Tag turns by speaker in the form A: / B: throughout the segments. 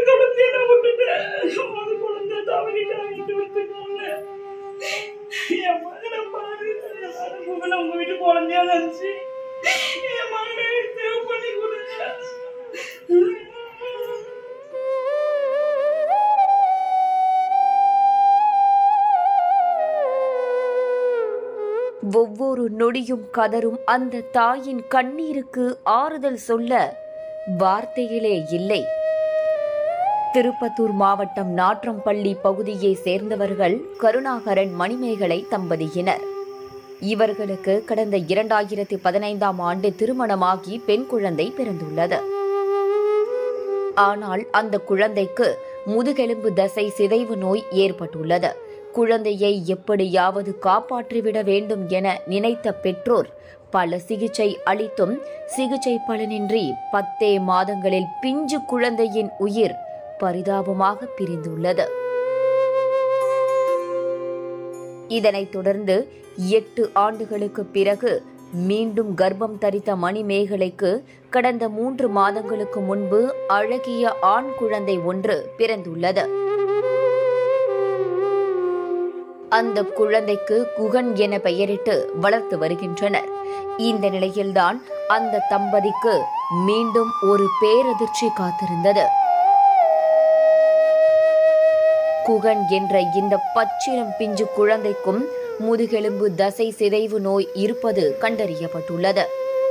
A: ஒவ்வொரு நொடியும் கதரும் அந்த தாயின் கண்ணீருக்கு ஆறுதல் சொல்ல வார்த்தைகளே இல்லை. திருப்பத்தூர் மாவட்டம் நாற்றம்பள்ளி பகுதியை சேர்ந்தவர்கள் கருணாகரன் மணிமேகலை தம்பதியினர். இவர்களுக்கு கடந்த 2015ஆம் ஆண்டு திருமணமாகி பெண் குழந்தை பிறந்துள்ளது. ஆனால் அந்த குழந்தைக்கு முதுகெலும்பு தசை சிதைவு நோய் ஏற்பட்டுள்ளது. குழந்தையை எப்படியாவது காப்பாற்றிவிட வேண்டும் என நினைத்த பெற்றோர் பல சிகிச்சை அளித்தும் சிகிச்சை பலனின்றி 10 மாதங்களில் பிஞ்சு குழந்தையின் உயிர் பரிதாபமாக பிரிந்துள்ளது. இதனைத் தொடர்ந்து 8 ஆண்டுகளுக்கு பிறகு மீண்டும் கர்ப்பம் தரித்த மணிமேகலைக்கு கடந்த 3 மாதங்களுக்கு முன்பு அழகிய ஆண் குழந்தை ஒன்று பிறந்துள்ளது. அந்த குழந்தைக்கு குகன் என பெயரிட்டு வளர்த்து வருகின்றனர். இந்த நிலையில்தான் அந்த தம்பதிக்கு மீண்டும் ஒரு பேரதிர்ச்சி காத்திருந்தது. குகன் என்ற இந்த பச்சிளம் பிஞ்சு குழந்தைக்கும் முதுகெலும்பு தசை சிதைவு நோய் இருப்பது கண்டறியப்பட்டுள்ளது.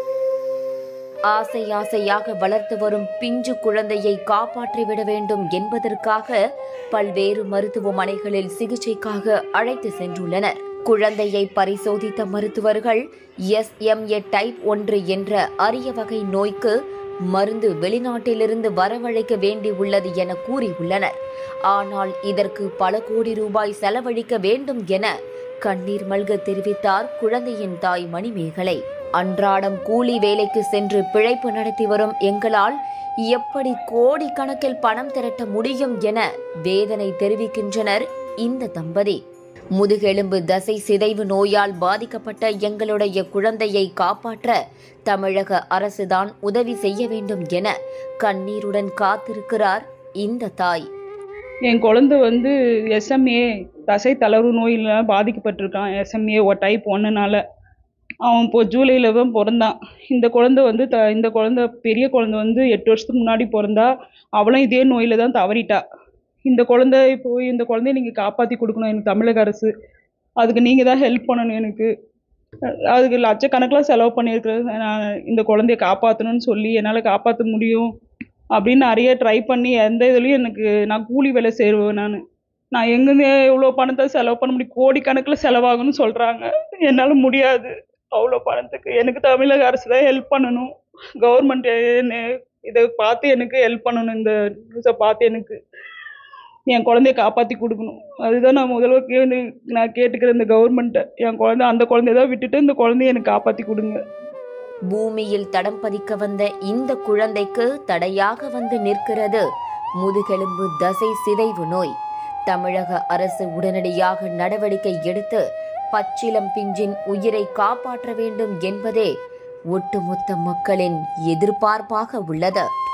A: ஆசையாக வளர்த்து வரும் பிஞ்சு குழந்தையை காப்பாற்றிவிட வேண்டும் என்பதற்காக பல்வேறு மருத்துவமனைகளில் சிகிச்சைக்காக அழைத்து சென்றுள்ளனர். குழந்தையை பரிசோதித்த மருத்துவர்கள் SMA டைப் 1 என்ற அரிய வகை நோய்க்கு மருந்து வெளிநாட்டிலிருந்து வரவழைக்க வேண்டியுள்ளது என கூறியுள்ளனர். ஆனால் இதற்கு பல கோடி ரூபாய் செலவழிக்க வேண்டும் என கண்ணீர் மல்க தெரிவித்தார் குழந்தையின் தாய் மணிமேகலை. அன்றாடம் கூலி வேலைக்கு சென்று பிழைப்பு நடத்தி வரும் எங்களால் எப்படி கோடிக்கணக்கில் பணம் திரட்ட முடியும் என வேதனை தெரிவிக்கின்றனர் இந்த தம்பதி. முதுகெலும்பு தசை சிதைவு நோயால் பாதிக்கப்பட்ட எங்களுடைய குழந்தையை காப்பாற்ற தமிழக அரசுதான் உதவி செய்ய வேண்டும் என கண்ணீருடன் காத்திருக்கிறார் இந்த தாய்.
B: என் குழந்தை SMA தசை தளர்வு நோயில் பாதிக்கப்பட்டிருக்கான். SMA டைப் 1னால அவன் இப்போ ஜூலையில் தான் பிறந்தான். இந்த குழந்தை இந்த குழந்தை பெரிய குழந்தை 8 வருஷத்துக்கு முன்னாடி பிறந்தா. அவளும் இதே நோயில் தான் தவறிட்டா. இந்த குழந்தைய நீங்கள் காப்பாற்றி கொடுக்கணும் எனக்கு தமிழக அரசு. அதுக்கு நீங்கள் தான் ஹெல்ப் பண்ணணும். எனக்கு அதுக்கு லட்சக்கணக்கில் செலவு பண்ணியிருக்கிறேன். நான் இந்த குழந்தைய காப்பாற்றணும்னு சொல்லி என்னால் காப்பாற்ற முடியும் அப்படின்னு நிறைய ட்ரை பண்ணி எந்த இதுலேயும் நான் கூலி வேலை செய்வேன். நான் எங்கேருந்து எவ்வளோ பணத்தை செலவு பண்ண முடியும்? கோடிக்கணக்கில் செலவாகணும்னு சொல்கிறாங்க. என்னால் முடியாது அவ்வளோ பணத்துக்கு. எனக்கு தமிழக அரசு தான் ஹெல்ப் பண்ணணும். கவர்மெண்ட் இதை பார்த்து எனக்கு ஹெல்ப் பண்ணணும். இந்த நியூஸை பார்த்து எனக்கு என் குழந்தைய காப்பாற்றி கொடுக்கணும். அதுதான் நான் முதல்ல நான் கேட்டுக்கிறேன் இந்த கவர்மெண்ட்டை. என் அந்த குழந்தைய தான் விட்டுட்டு இந்த குழந்தைய எனக்கு காப்பாற்றி கொடுங்க.
A: பூமியில் தடம் பதிக்க வந்த இந்த குழந்தைக்கு தடையாக வந்து நிற்கிறது முதுகெலும்பு தசை சிதைவு நோய். தமிழக அரசு உடனடியாக நடவடிக்கை எடுத்து பச்சிளம் பிஞ்சின் உயிரை காப்பாற்ற வேண்டும் என்பதே ஒட்டுமொத்த மக்களின் எதிர்பார்ப்பாக உள்ளது.